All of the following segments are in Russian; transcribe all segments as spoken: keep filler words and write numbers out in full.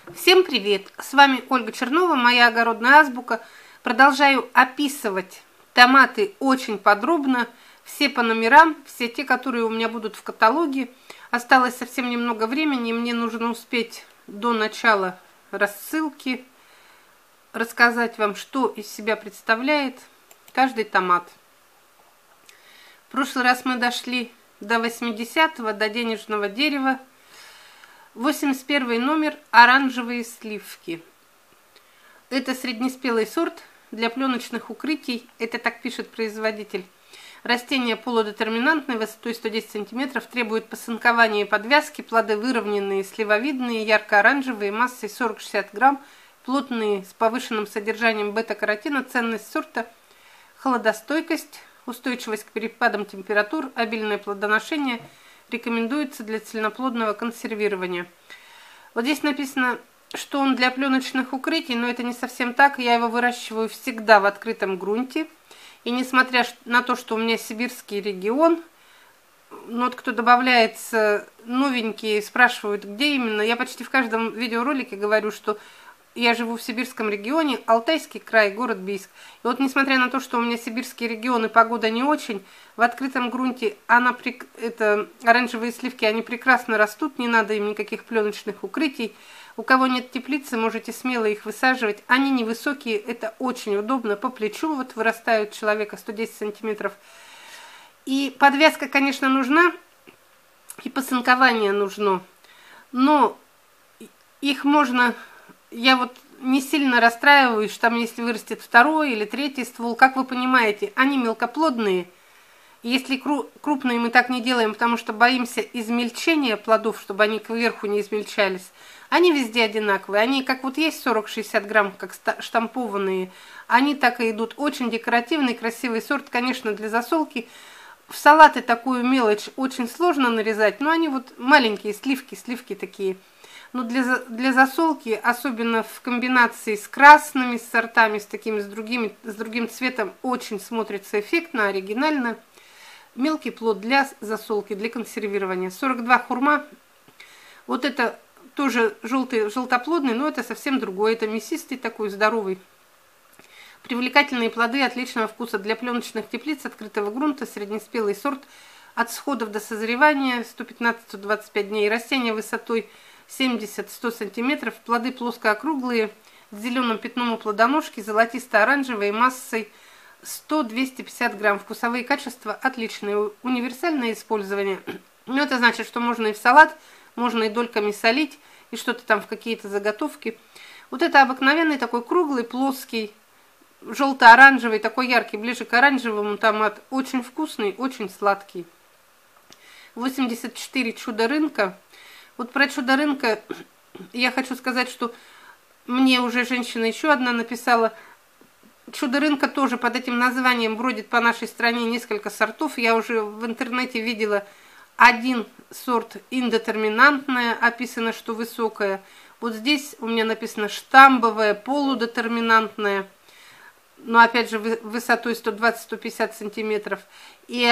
Всем привет! С вами Ольга Чернова, моя огородная азбука. Продолжаю описывать томаты очень подробно, все по номерам, все те, которые у меня будут в каталоге. Осталось совсем немного времени, мне нужно успеть до начала рассылки рассказать вам, что из себя представляет каждый томат. В прошлый раз мы дошли до восьмидесятого, до денежного дерева. восемьдесят первый номер «Оранжевые сливки». Это среднеспелый сорт для пленочных укрытий. Это так пишет производитель. Растение полудетерминантное, высотой сто десять сантиметров, требует посынкования и подвязки. Плоды выровненные, сливовидные, ярко-оранжевые, массой сорок-шестьдесят грамм, плотные, с повышенным содержанием бета-каротина. Ценность сорта – холодостойкость, устойчивость к перепадам температур, обильное плодоношение. Рекомендуется для цельноплодного консервирования. Вот здесь написано, что он для пленочных укрытий, но это не совсем так. Я его выращиваю всегда в открытом грунте. И несмотря на то, что у меня сибирский регион, но вот кто добавляется новенькие, спрашивают, где именно. Я почти в каждом видеоролике говорю, что я живу в сибирском регионе, Алтайский край, город Бийск. И вот несмотря на то, что у меня сибирские регионы, погода не очень, в открытом грунте она, это, оранжевые сливки, они прекрасно растут, не надо им никаких пленочных укрытий. У кого нет теплицы, можете смело их высаживать. Они невысокие, это очень удобно, по плечу вот вырастают человека сто десять сантиметров. И подвязка, конечно, нужна, и посынкование нужно, но их можно... Я вот не сильно расстраиваюсь, что там, если вырастет второй или третий ствол, как вы понимаете, они мелкоплодные. Если крупные мы так не делаем, потому что боимся измельчения плодов, чтобы они кверху не измельчались. Они везде одинаковые. Они как вот есть сорок-шестьдесят грамм, как штампованные, они так и идут. Очень декоративный, красивый сорт, конечно, для засолки. В салаты такую мелочь очень сложно нарезать, но они вот маленькие сливки, сливки такие. Но для, для засолки, особенно в комбинации с красными сортами, с такими, с другими, с другим цветом, очень смотрится эффектно, оригинально. Мелкий плод для засолки, для консервирования. сорок два хурма. Вот это тоже желтый, желтоплодный, но это совсем другой. Это мясистый такой, здоровый. Привлекательные плоды отличного вкуса для пленочных теплиц открытого грунта. Среднеспелый сорт от всходов до созревания сто пятнадцать — сто двадцать пять дней. Растение высотой семьдесят — сто сантиметров, плоды плоско-округлые, с зеленым пятном у плодоножки, золотисто-оранжевые, массой сто — двести пятьдесят грамм. Вкусовые качества отличные, универсальное использование. Но это значит, что можно и в салат, можно и дольками солить, и что-то там в какие-то заготовки. Вот это обыкновенный такой круглый, плоский, желто-оранжевый, такой яркий, ближе к оранжевому томат. Очень вкусный, очень сладкий. восемьдесят четыре чудо рынка. Вот про чудо рынка я хочу сказать, что мне уже женщина еще одна написала. Чудо рынка тоже под этим названием бродит по нашей стране несколько сортов. Я уже в интернете видела один сорт индетерминантное, описано, что высокое. Вот здесь у меня написано штамбовое, полудетерминантное, но опять же высотой сто двадцать — сто пятьдесят сантиметров. И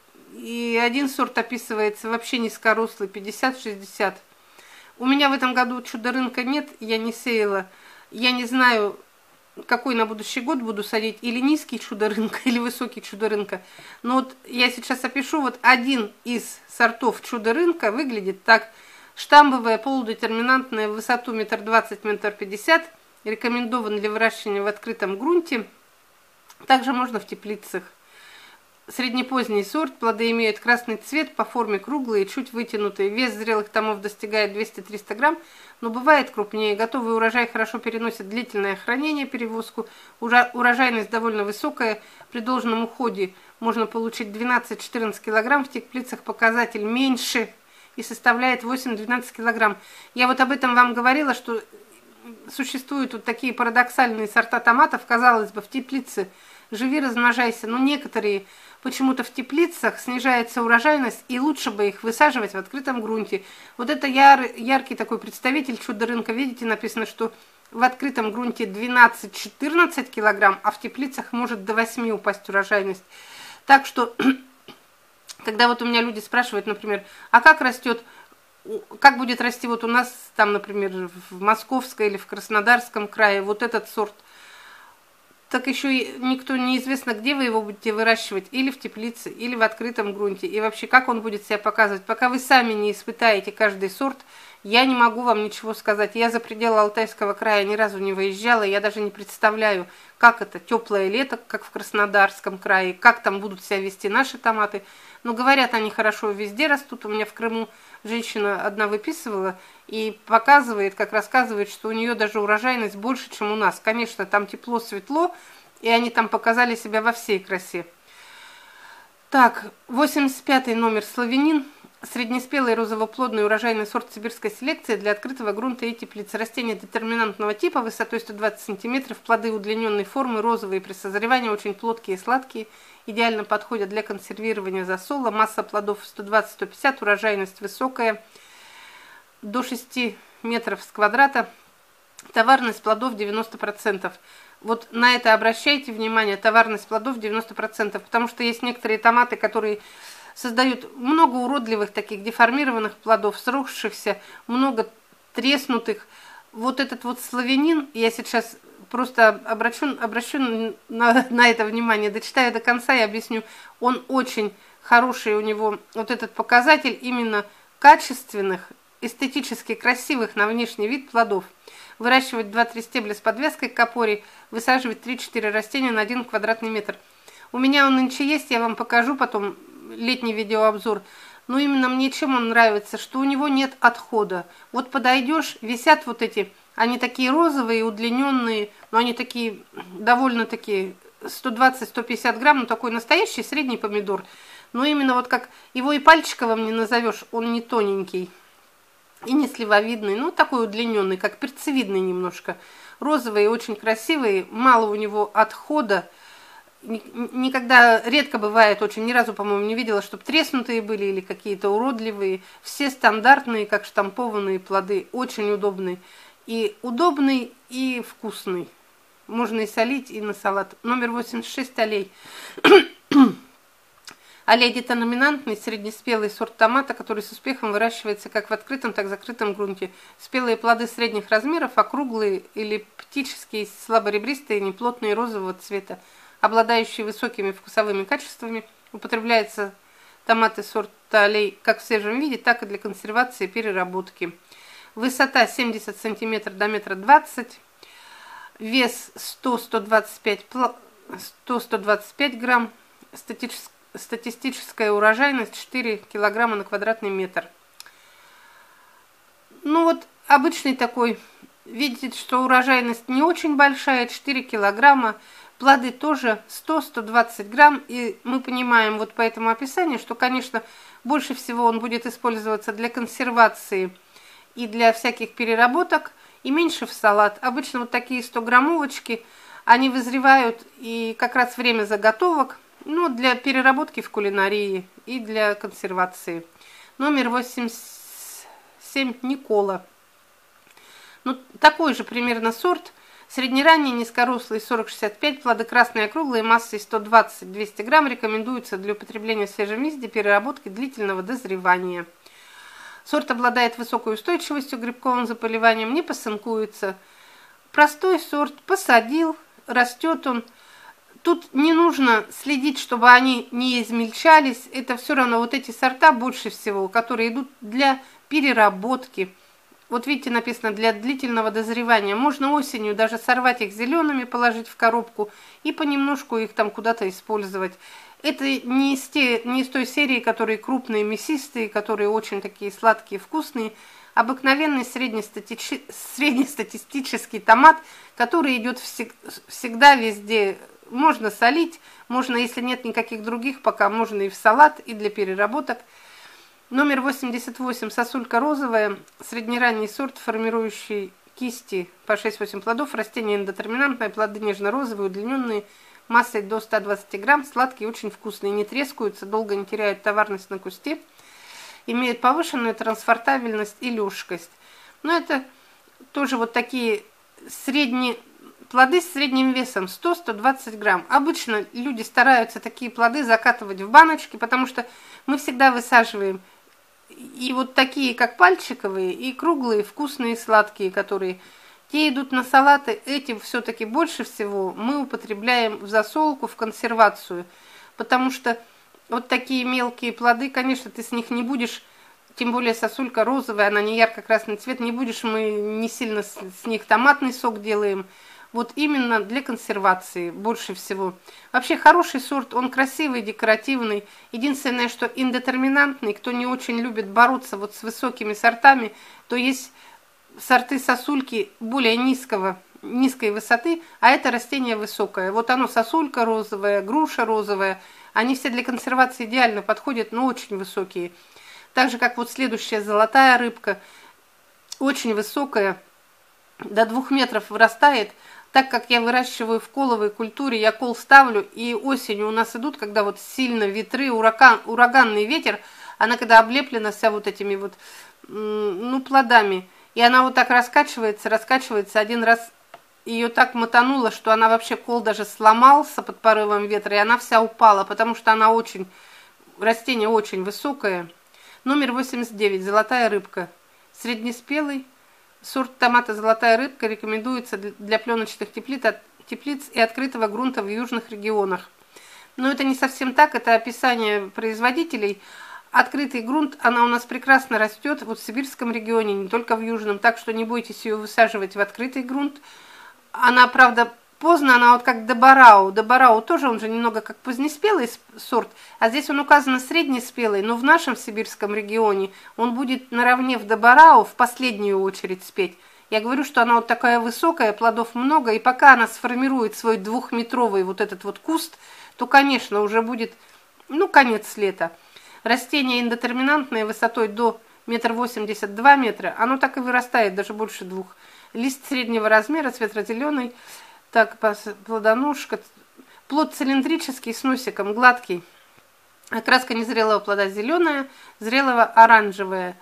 И один сорт описывается вообще низкорослый, пятьдесят — шестьдесят. У меня в этом году чудо рынка нет, я не сеяла. Я не знаю, какой на будущий год буду садить, или низкий чудо рынка, или высокий чудо рынка. Но вот я сейчас опишу, вот один из сортов чудо рынка выглядит так. Штамбовая, полудетерминантная, в высоту метр двадцать — метр пятьдесят. Рекомендован для выращивания в открытом грунте. Также можно в теплицах. Среднепоздний сорт, плоды имеют красный цвет, по форме круглые, чуть вытянутые. Вес зрелых томов достигает двухсот — трёхсот грамм, но бывает крупнее. Готовый урожай хорошо переносит длительное хранение, перевозку. Урожайность довольно высокая. При должном уходе можно получить двенадцать — четырнадцать килограмм. В теплицах показатель меньше и составляет восемь — двенадцать килограмм. Я вот об этом вам говорила, что существуют вот такие парадоксальные сорта томатов. Казалось бы, в теплице живи, размножайся, но некоторые почему-то в теплицах снижается урожайность, и лучше бы их высаживать в открытом грунте. Вот это яр, яркий такой представитель чудо рынка. Видите, написано, что в открытом грунте двенадцать — четырнадцать килограмм, а в теплицах может до восьми упасть урожайность. Так что, когда вот у меня люди спрашивают, например, а как растет как будет расти вот у нас, там, например, в Московской или в Краснодарском крае, вот этот сорт, так еще и никто неизвестно, где вы его будете выращивать, или в теплице, или в открытом грунте, и вообще, как он будет себя показывать. Пока вы сами не испытаете каждый сорт, я не могу вам ничего сказать. Я за пределы Алтайского края ни разу не выезжала, я даже не представляю, как это, теплое лето, как в Краснодарском крае, как там будут себя вести наши томаты. Но говорят, они хорошо везде растут. У меня в Крыму женщина одна выписывала и показывает, как рассказывает, что у нее даже урожайность больше, чем у нас. Конечно, там тепло, светло, и они там показали себя во всей красе. Так, восемьдесят пятый номер славянин. Среднеспелый розовоплодный урожайный сорт сибирской селекции для открытого грунта и теплицы. Растение детерминантного типа, высотой сто двадцать сантиметров, плоды удлиненной формы, розовые при созревании, очень плоткие и сладкие, идеально подходят для консервирования засола. Масса плодов сто двадцать — сто пятьдесят, урожайность высокая, до шести метров с квадрата, товарность плодов девяносто процентов. Вот на это обращайте внимание, товарность плодов девяносто процентов, потому что есть некоторые томаты, которые создают много уродливых таких деформированных плодов, сросшихся, много треснутых. Вот этот вот славянин, я сейчас просто обращу, обращу на, на это внимание, дочитаю до конца и объясню. Он очень хороший, у него вот этот показатель именно качественных, эстетически красивых на внешний вид плодов. Выращивать два-три стебля с подвязкой к опоре, высаживать три-четыре растения на один квадратный метр. У меня он нынче есть, я вам покажу потом летний видеообзор. Но именно мне чем он нравится, что у него нет отхода. Вот подойдешь, висят вот эти, они такие розовые, удлиненные, но они такие довольно такие сто двадцать — сто пятьдесят грамм, ну такой настоящий средний помидор. Но именно вот как его и пальчиковым не назовешь, он не тоненький и не сливовидный, ну такой удлиненный, как перцевидный немножко. Розовые, очень красивые, мало у него отхода. Никогда, редко бывает, очень, ни разу, по-моему, не видела, чтобы треснутые были или какие-то уродливые. Все стандартные, как штампованные плоды, очень удобные. И удобный, и вкусный. Можно и солить, и на салат. Номер восемьдесят шесть аллей. Аллей детономинантный, среднеспелый сорт томата, который с успехом выращивается как в открытом, так и в закрытом грунте. Спелые плоды средних размеров, округлые, эллиптические, слаборебристые, неплотные, розового цвета, обладающие высокими вкусовыми качествами. Употребляются томаты сорта аллей как в свежем виде, так и для консервации и переработки. Высота семьдесят сантиметров до метра двадцать, вес сто — сто двадцать пять грамм, статистическая урожайность четыре килограмма на квадратный метр. Ну вот обычный такой, видите, что урожайность не очень большая, четыре килограмма. Плоды тоже сто — сто двадцать грамм, и мы понимаем вот по этому описанию, что, конечно, больше всего он будет использоваться для консервации и для всяких переработок, и меньше в салат. Обычно вот такие сто граммовочки, они вызревают, и как раз время заготовок, ну, для переработки в кулинарии и для консервации. Номер восемьдесят семь Никола. Ну, такой же примерно сорт. Среднеранний, низкорослый, сорок — шестьдесят пять, плоды красные, округлые, массой сто двадцать — двести грамм, рекомендуется для употребления в свежем виде, переработки, длительного дозревания. Сорт обладает высокой устойчивостью к грибковым заболеваниям, не посынкуется. Простой сорт, посадил, растет он. Тут не нужно следить, чтобы они не измельчались, это все равно вот эти сорта больше всего, которые идут для переработки. Вот видите, написано для длительного дозревания. Можно осенью даже сорвать их зелеными, положить в коробку и понемножку их там куда-то использовать. Это не из, те, не из той серии, которые крупные, мясистые, которые очень такие сладкие, вкусные. Обыкновенный среднестати... среднестатистический томат, который идет всег... всегда везде. Можно солить, можно, если нет никаких других, пока можно и в салат, и для переработок. Номер восемьдесят восемь, сосулька розовая, среднеранний сорт, формирующий кисти по шесть-восемь плодов, растение эндотерминантное, плоды нежно-розовые, удлиненные, массой до ста двадцати грамм, сладкие, очень вкусные, не трескаются, долго не теряют товарность на кусте, имеют повышенную трансфортабельность и лёжкость. Но это тоже вот такие средние плоды с средним весом сто — сто двадцать грамм. Обычно люди стараются такие плоды закатывать в баночки, потому что мы всегда высаживаем И вот такие, как пальчиковые, и круглые, вкусные, сладкие, которые... Те идут на салаты, эти все-таки больше всего мы употребляем в засолку, в консервацию. Потому что вот такие мелкие плоды, конечно, ты с них не будешь, тем более сосулька розовая, она не ярко-красный цвет, не будешь, мы не сильно с, с них томатный сок делаем. Вот именно для консервации больше всего. Вообще хороший сорт, он красивый, декоративный. Единственное, что индетерминантный, кто не очень любит бороться вот с высокими сортами, то есть сорты сосульки более низкого, низкой высоты, а это растение высокое. Вот оно сосулька розовая, груша розовая. Они все для консервации идеально подходят, но очень высокие. Так же, как вот следующая золотая рыбка, очень высокая, до двух метров вырастает. Так как я выращиваю в коловой культуре, я кол ставлю, и осенью у нас идут, когда вот сильно ветры, ураган, ураганный ветер, она когда облеплена вся вот этими вот, ну, плодами, и она вот так раскачивается, раскачивается. Один раз ее так мотануло, что она вообще, кол даже сломался под порывом ветра, и она вся упала, потому что она очень, растение очень высокое. Номер восемьдесят девять, золотая рыбка. Среднеспелый. Сорт томата «Золотая рыбка» рекомендуется для пленочных теплиц, теплиц и открытого грунта в южных регионах. Но это не совсем так, это описание производителей. Открытый грунт, она у нас прекрасно растет вот в сибирском регионе, не только в южном, так что не бойтесь ее высаживать в открытый грунт. Она, правда, поздно, она вот как добарау. Добарау тоже, он же немного как позднеспелый сорт, а здесь он указан среднеспелый, но в нашем сибирском регионе он будет наравне в добарау в последнюю очередь спеть. Я говорю, что она вот такая высокая, плодов много, и пока она сформирует свой двухметровый вот этот вот куст, то, конечно, уже будет, ну, конец лета. Растение индетерминантное высотой до метр восемьдесят два метра, оно так и вырастает, даже больше двух. Лист среднего размера, светло-зеленый, так, плодоножка, плод цилиндрический с носиком, гладкий. Окраска незрелого плода зеленая, зрелого оранжевая.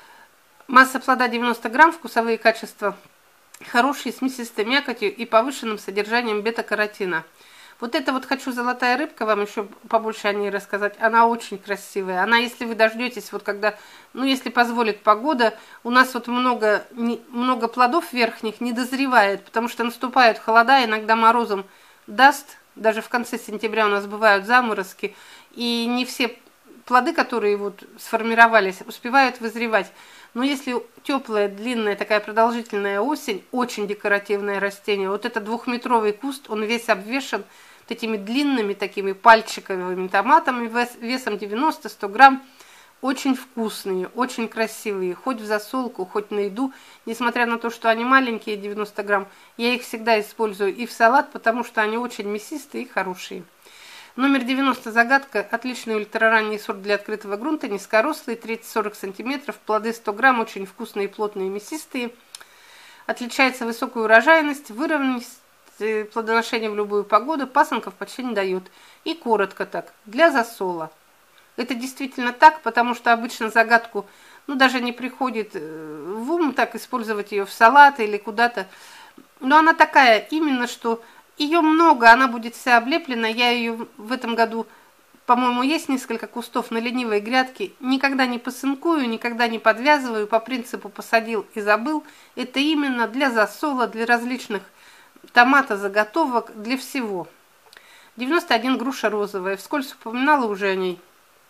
Масса плода девяносто грамм, вкусовые качества хорошие, с мясистой мякотью и повышенным содержанием бета-каротина. Вот это вот хочу золотая рыбка, вам еще побольше о ней рассказать. Она очень красивая. Она, если вы дождетесь, вот когда, ну, если позволит погода, у нас вот много, не, много плодов верхних не дозревает, потому что наступают холода, иногда морозом даст. Даже в конце сентября у нас бывают заморозки, и не все плоды, которые вот сформировались, успевают вызревать. Но если теплая, длинная, такая продолжительная осень, очень декоративное растение, вот этот двухметровый куст, он весь обвешан этими длинными такими пальчиковыми томатами весом девяносто-сто грамм, очень вкусные, очень красивые, хоть в засолку, хоть на еду, несмотря на то, что они маленькие, девяносто грамм, я их всегда использую и в салат, потому что они очень мясистые и хорошие. Номер девяносто, загадка, отличный ультраранний сорт для открытого грунта, низкорослый, тридцать-сорок сантиметров, плоды сто грамм, очень вкусные, плотные, мясистые, отличается высокой урожайность, выровненность, плодоношение в любую погоду, пасынков почти не дает. И коротко так, для засола. Это действительно так, потому что обычно загадку, ну, даже не приходит в ум так использовать ее в салат или куда-то. Но она такая, именно что ее много, она будет вся облеплена. Я ее в этом году, по-моему, есть несколько кустов на ленивой грядке. Никогда не посынкую, никогда не подвязываю, по принципу посадил и забыл. Это именно для засола, для различных томата, заготовок, для всего. девяносто один, груша розовая. Вскользь упоминала уже о ней.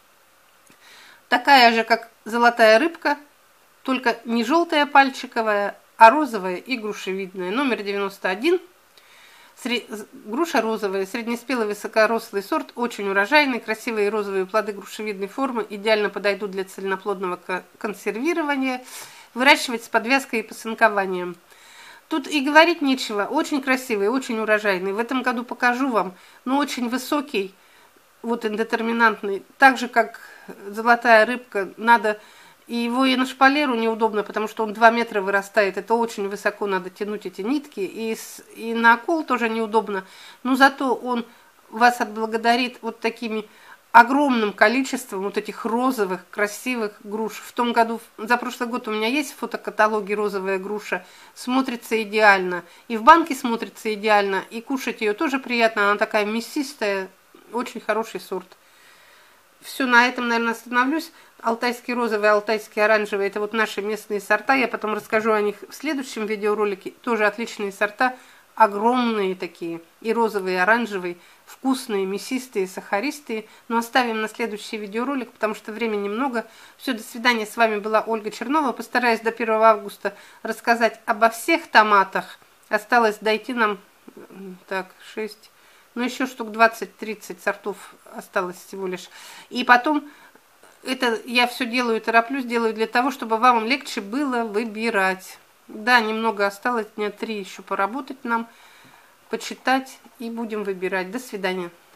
Такая же, как золотая рыбка, только не желтая пальчиковая, а розовая и грушевидная. Номер девяносто один. Сред... Груша розовая, среднеспелый высокорослый сорт, очень урожайный, красивые розовые плоды грушевидной формы идеально подойдут для цельноплодного консервирования, выращивать с подвязкой и посынкованием. Тут и говорить нечего, очень красивый, очень урожайный. В этом году покажу вам, но очень высокий, вот индетерминантный, так же как золотая рыбка, надо, и его и на шпалеру неудобно, потому что он два метра вырастает, это очень высоко, надо тянуть эти нитки, и, с, и на кол тоже неудобно, но зато он вас отблагодарит вот такими огромным количеством вот этих розовых, красивых груш. В том году, за прошлый год у меня есть в фотокаталоге розовая груша, смотрится идеально, и в банке смотрится идеально, и кушать ее тоже приятно, она такая мясистая, очень хороший сорт. все, на этом, наверное, остановлюсь. Алтайский розовый, алтайский оранжевый – это вот наши местные сорта. Я потом расскажу о них в следующем видеоролике. Тоже отличные сорта, огромные такие, и розовый, и оранжевый, вкусные, мясистые, сахаристые. Но оставим на следующий видеоролик, потому что времени много. Все, до свидания. С вами была Ольга Чернова. Постараюсь до первого августа рассказать обо всех томатах. Осталось дойти нам, так, шесть, ну еще штук двадцать-тридцать сортов осталось всего лишь. И потом, это я все делаю, тороплюсь, делаю для того, чтобы вам легче было выбирать. Да, немного осталось, дня три еще поработать нам, почитать, и будем выбирать. До свидания.